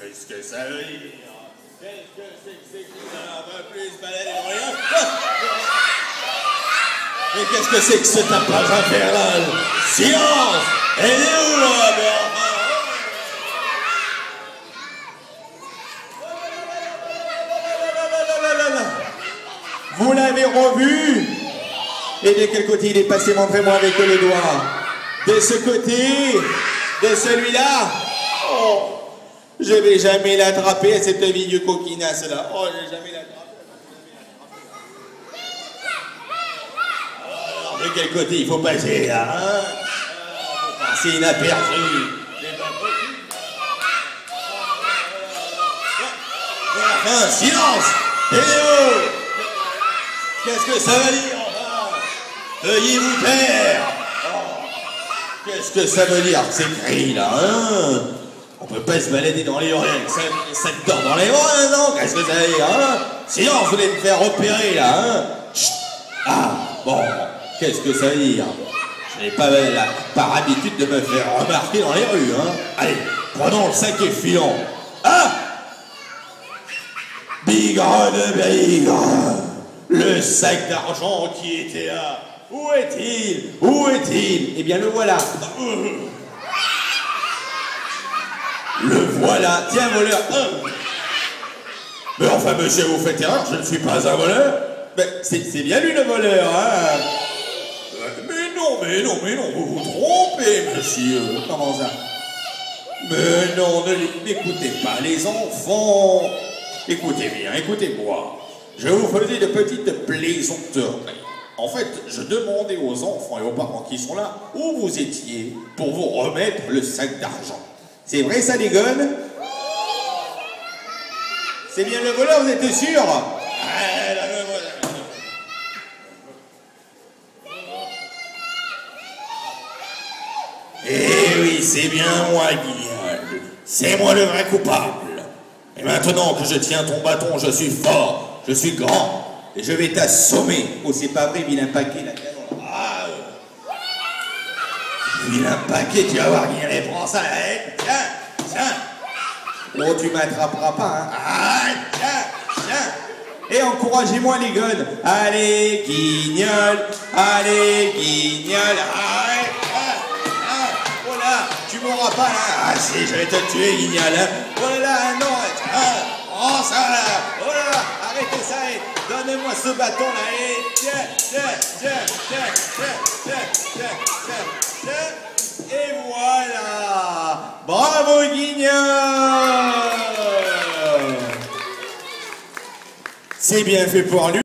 Qu'est-ce que ça veut dire? Qu'est-ce que c'est que ça veut plus balader dans rien? Mais qu'est-ce que c'est que ce tapage infernal? Silence! Elle est où là, Vous l'avez revu? Et de quel côté il est passé? Montrez-moi avec les doigts. De ce côté? De celui-là? Oh, je vais jamais l'attraper à cette vieux coquinasse là. Oh, je vais jamais l'attraper. Alors, de quel côté il faut passer là, hein? Faut passer inaperçu. C'est pas possible. Enfin, silence! Et oh! Qu'est-ce que ça veut dire? Veuillez vous taire! Oh, qu'est-ce que ça veut dire, ces cris là, hein? On peut pas se balader dans les rues avec ça dort dans les bras, non? Qu'est-ce que ça veut dire, hein? Silence, vous allez me faire repérer là, hein? Chut! Ah, bon, qu'est-ce que ça veut dire? Je n'ai pas par habitude de me faire remarquer dans les rues, hein? Allez, prenons le sac et filons. Ah! Bigre de bigre! Le sac d'argent qui était là, où est-il? Où est-il? Eh bien, le voilà. Le voilà. Tiens, voleur. Mais enfin, monsieur, vous faites erreur, je ne suis pas un voleur. Mais c'est bien lui le voleur, hein? Mais non, vous vous trompez, monsieur. Comment ça? Mais non, n'écoutez pas les enfants. Écoutez bien, écoutez-moi. Je vous faisais de petites plaisanteries. En fait, je demandais aux enfants et aux parents qui sont là où vous étiez pour vous remettre le sac d'argent. C'est vrai ça, les gonnes? C'est bien le voleur, vous êtes sûr? Ah, là, le voleur. Eh oui, c'est bien moi, Guignol. C'est moi le vrai coupable. Et maintenant que je tiens ton bâton, je suis fort, je suis grand, et je vais t'assommer. Oh, c'est pas vrai, vilain paquet, la canon. Ah, vilain paquet, tu vas voir, Guignol, prends ça, tiens. Oh, tu m'attraperas pas, hein. Tiens. Et encouragez-moi, les gonnes. Allez, Guignol, arrête. Oh là, tu mourras pas, là. Ah si, je vais te tuer, Guignol, hein. Oh là, non, prends ça, là. Oh là, arrêtez ça, et donne-moi ce bâton, là, et tiens. Et voilà. Bravo, Guignol. C'est bien fait pour lui.